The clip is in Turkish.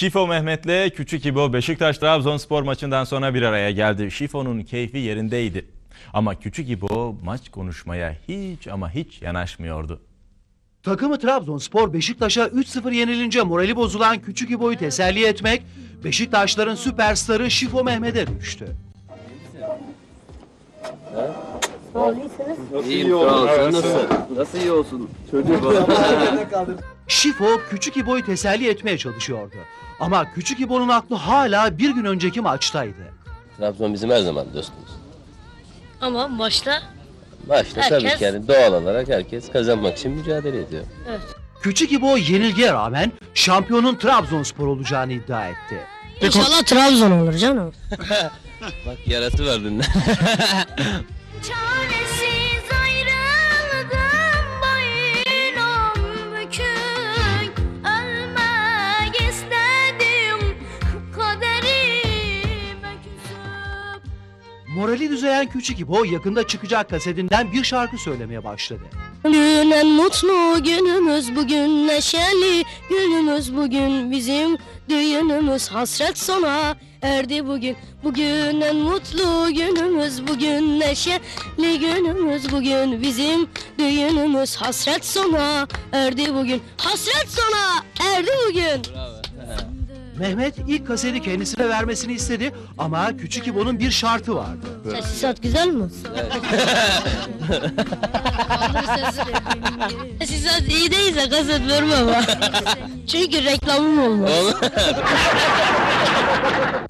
Şifo Mehmet'le Küçük İbo Beşiktaş-Trabzonspor maçından sonra bir araya geldi. Şifo'nun keyfi yerindeydi. Ama Küçük İbo maç konuşmaya hiç ama hiç yanaşmıyordu. Takımı Trabzonspor Beşiktaş'a 3-0 yenilince morali bozulan Küçük İbo'yu teselli etmek Beşiktaşların süperstarı Şifo Mehmet'e düştü. İyiyim, sağ ol. Sen nasılsın? Nasıl iyi olsun? Şifo Küçük İbo'yu teselli etmeye çalışıyordu. Ama Küçük İbo'nun aklı hala bir gün önceki maçtaydı. Trabzon bizim her zaman dostumuz. Ama maçta Başta tabii herkes- ki yani doğal olarak herkes kazanmak için mücadele ediyor. Küçük İbo yenilgiye rağmen şampiyonun Trabzonspor olacağını iddia etti. inşallah Trabzon olur canım. Bak yarası var bunda. Çaresiz ayrıldım boynum bükük. Ölmek istedim kaderime küsüp. Morali düzelen Küçük İbo yakında çıkacak kasetinden bir şarkı söylemeye başladı. Bugün en mutlu günümüz, bugün neşeli günümüz, bugün bizim düğünümüz, hasret sona erdi bugün. Bugün en mutlu günümüz, bugün neşeli günümüz, bugün bizim düğünümüz, hasret sona erdi bugün. Hasret sona erdi bugün. Mehmet ilk kaseti kendisine vermesini istedi ama Küçük İbo'nun bir şartı vardı. Tesisat güzel mi? Tesisat iyi değilse kaset verme ama. Çünkü reklamım olmaz.